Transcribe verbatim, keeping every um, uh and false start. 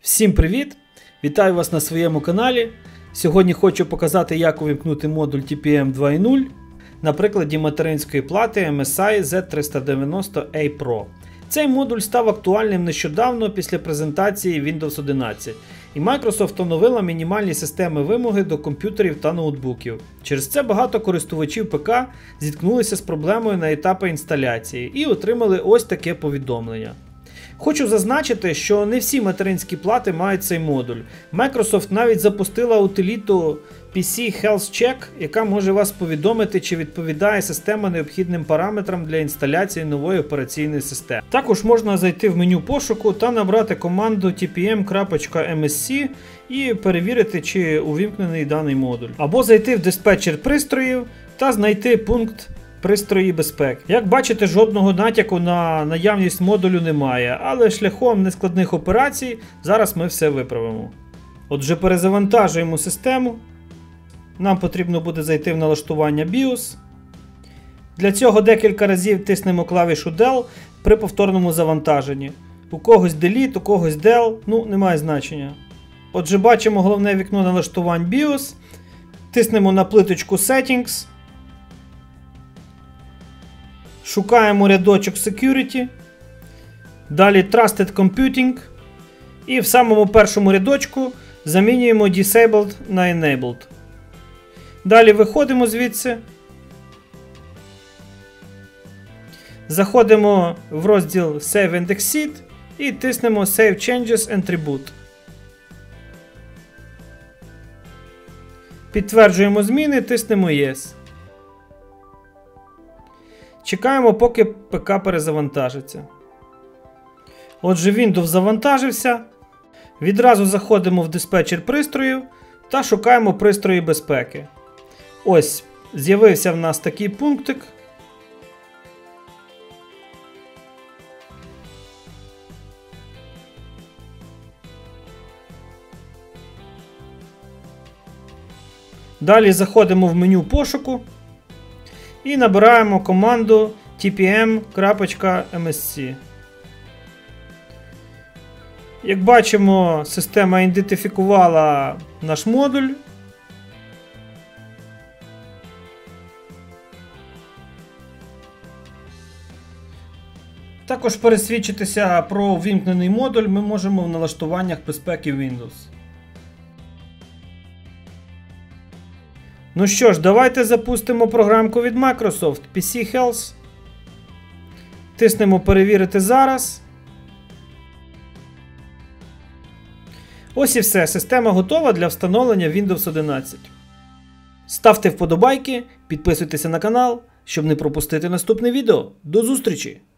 Всім привіт! Вітаю вас на своєму каналі. Сьогодні хочу показати, як увімкнути модуль ті пі ем два нуль на прикладі материнської плати ем ес ай зет триста дев'яносто ей про. Цей модуль став актуальним нещодавно після презентації Windows одинадцять, і Microsoft встановила мінімальні системи вимоги до комп'ютерів та ноутбуків. Через це багато користувачів ПК зіткнулися з проблемою на етапі інсталяції і отримали ось таке повідомлення. Хочу зазначити, що не всі материнські плати мають цей модуль. Microsoft навіть запустила утиліту пі сі Health Check, яка може вас повідомити, чи відповідає система необхідним параметрам для інсталяції нової операційної системи. Також можна зайти в меню пошуку та набрати команду ті пі ем крапка ем ес сі і перевірити, чи увімкнений даний модуль. Або зайти в диспетчер пристроїв та знайти пункт пристрої безпеки. Як бачите, жодного натяку на наявність модулю немає, але шляхом нескладних операцій зараз ми все виправимо. Отже, перезавантажуємо систему. Нам потрібно буде зайти в налаштування біос. Для цього декілька разів тиснемо клавішу дел при повторному завантаженні. У когось Delete, у когось del, ну немає значення. Отже, бачимо головне вікно налаштувань біос. Тиснемо на плиточку Settings. Шукаємо рядочок Security, далі Trusted Computing і в самому першому рядочку замінюємо Disabled на Enabled. Далі виходимо звідси, заходимо в розділ Save and Exit і тиснемо Save Changes and Reboot. Підтверджуємо зміни, тиснемо Yes. Чекаємо, поки ПК перезавантажиться. Отже, Windows завантажився. Відразу заходимо в диспетчер пристроїв та шукаємо пристрої безпеки. Ось, з'явився в нас такий пунктик. Далі заходимо в меню пошуку і набираємо команду ті пі ем крапка ем ес сі. Як бачимо, система ідентифікувала наш модуль. Також пересвідчитися про увімкнений модуль ми можемо в налаштуваннях безпеки Windows. Ну що ж, давайте запустимо програмку від Microsoft пі сі Health. Тиснемо перевірити зараз. Ось і все, система готова для встановлення Windows одинадцять. Ставте вподобайки, підписуйтеся на канал, щоб не пропустити наступне відео. До зустрічі!